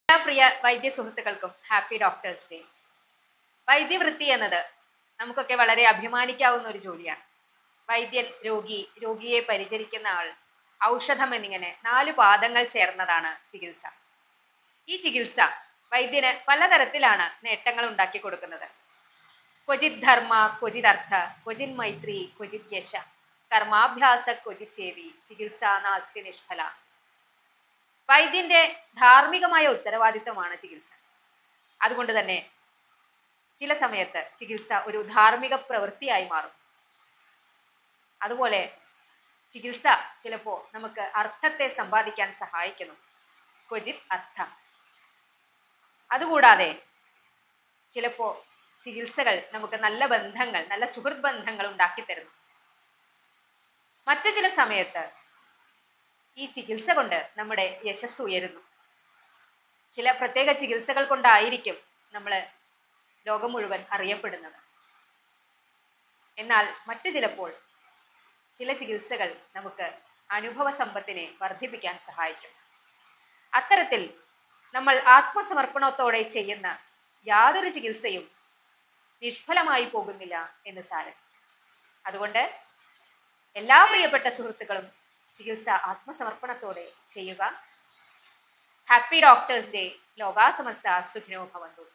എല്ലാ പ്രിയ വൈദ്യ സുഹൃത്തുക്കൾക്കും ഹാപ്പി ഡോക്ടേഴ്സ് ഡേ. വൈദ്യവൃത്തി എന്നത് നമുക്കൊക്കെ വളരെ അഭിമാനിക്കാവുന്ന ഒരു ജോലിയാണ്. വൈദ്യൻ, രോഗിയെ പരിചരിക്കുന്ന ആൾ, ഔഷധം എന്നിങ്ങനെ 4 പാദങ്ങൾ ചേർന്നതാണ് ചികിത്സ. ഈ ചികിത്സ വൈദ്യന് പലതരത്തിലാണ് നേട്ടങ്ങൾ ഉണ്ടാക്കി കൊടുക്കുന്നത്. ക്വചിത് ധർമ്മ, ക്വചിത് അർത്ഥ, ക്വചിത് മൈത്രി, ക്വചിത് യശ, കർമാഭ്യാസ ക്വചിത് ചേവി, ചികിത്സ നാസ്തി നിഷ്ഫല. വൈദ്യന്റെ ധാർമ്മികമായ ഉത്തരവാദിത്തമാണ് ചികിത്സ. അതുകൊണ്ട് തന്നെ ചില സമയത്ത് ചികിത്സ ഒരു ധാർമ്മിക പ്രവൃത്തിയായി മാറും. അതുപോലെ ചികിത്സ ചിലപ്പോൾ നമുക്ക് അർത്ഥത്തെ സമ്പാദിക്കാൻ സഹായിക്കുന്നു. ക്വചിത് അർത്ഥം. അതുകൂടാതെ ചിലപ്പോൾ ചികിത്സകൾ നമുക്ക് നല്ല ബന്ധങ്ങൾ, നല്ല സുഹൃത്ത് ബന്ധങ്ങൾ ഉണ്ടാക്കിത്തരുന്നു. മറ്റു ചില സമയത്ത് ഈ ചികിത്സ കൊണ്ട് നമ്മുടെ യശസ് ഉയരുന്നു. ചില പ്രത്യേക ചികിത്സകൾ കൊണ്ടായിരിക്കും നമ്മൾ ലോകം മുഴുവൻ അറിയപ്പെടുന്നത്. എന്നാൽ മറ്റു ചിലപ്പോൾ ചില ചികിത്സകൾ നമുക്ക് അനുഭവ സമ്പത്തിനെ വർദ്ധിപ്പിക്കാൻ സഹായിക്കും. അത്തരത്തിൽ നമ്മൾ ആത്മസമർപ്പണത്തോടെ ചെയ്യുന്ന യാതൊരു ചികിത്സയും നിഷ്ഫലമായി പോകുന്നില്ല എന്ന് സാരം. അതുകൊണ്ട് എല്ലാ പ്രിയപ്പെട്ട സുഹൃത്തുക്കളും ചികിത്സ ആത്മസമർപ്പണത്തോടെ ചെയ്യുക. Happy doctors day. ലോകാ സമസ്ത സുഖിനോ ഭവന്തു.